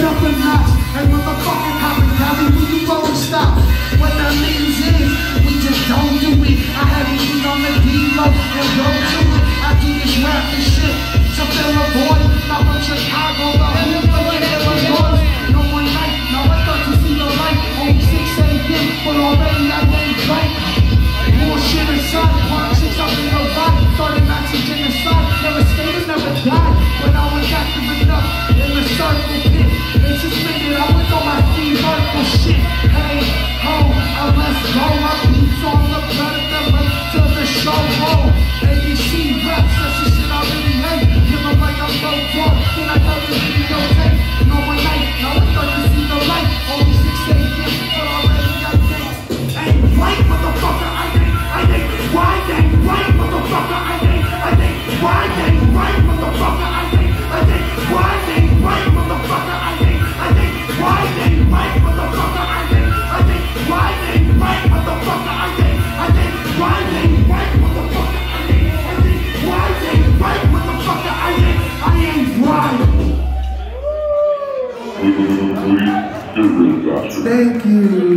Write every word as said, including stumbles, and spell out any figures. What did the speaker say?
up a notch. Hey, motherfucking Cotton Valley, will you won't stop? What that means is, we just don't do it. I had to eat on the D-Lo and go to it. I do this rap and shit to fill a void. Not from Chicago, the whole fucking Illinois. No one night, now I thought you see the light. Only six A M, but already I ain't right. More shit inside, one chicks up in the body. Started Nazi genocide, never skated, never died. When I was active enough in the circle pit, they suspended, I was on my feet, vertical shit. Hey, ho, I must go, my beats on the blood of the lake to the show roll. A B C raps, that's the shit I really hate. Give them like I'm so drunk, then I thought the video tape. No one night, now I start to see the light. Only six A M, but already got days. Ain't right, motherfucker, I ain't, I ain't. Why ain't right, motherfucker, I ain't, I ain't. Why ain't right, motherfucker, I ain't, I ain't. Why ain't right, motherfucker, I ain't, I ain't. Why ain't right, motherfucker, I ain't, I ain't. Why ain't right, motherfucker, I ain't, I ain't. Why ain't right, motherfucker, I ain't, I ain't. Why ain't right, motherfucker, I ain't, I ain't right. Thank you.